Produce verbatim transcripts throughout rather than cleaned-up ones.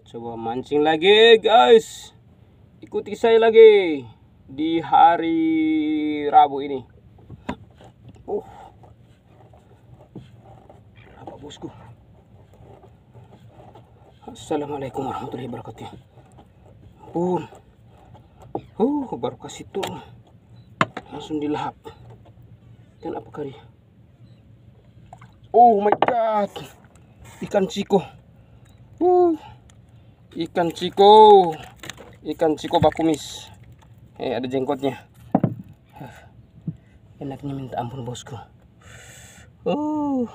Coba mancing lagi guys. Ikuti saya lagi di hari Rabu ini. Uh, apa bosku? Assalamualaikum warahmatullahi wabarakatuh. Pun, uh, baru kasih turun, langsung dilahap. Dan apa kali? Oh my god, ikan ciko. Uh, ikan ciko, ikan ciko bakumis. Eh, ada jengkotnya. Enaknya minta ampun bosku. Uh.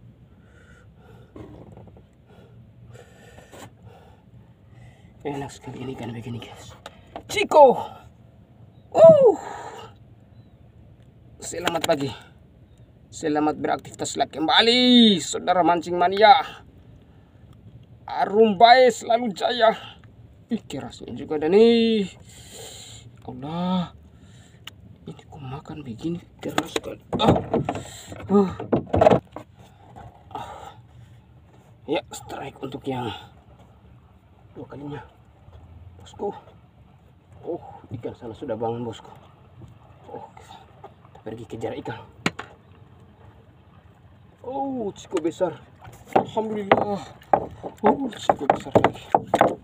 Enak sekali ini ikan begini guys. Ciko. Uh. Selamat pagi. Selamat beraktivitas lagi kembali, saudara mancing mania. Arum bae selalu jaya. Ih, kerasnya juga ada nih. Allah. Ini ku makan begini keras sekali. Ah. Uh. Ah. Ya, strike untuk yang dua kalinya. Bosku. Oh, ikan sana sudah bangun bosku. Oh, kita pergi kejar ikan. Oh, ciko besar. Alhamdulillah. Oh, ciko besar lagi.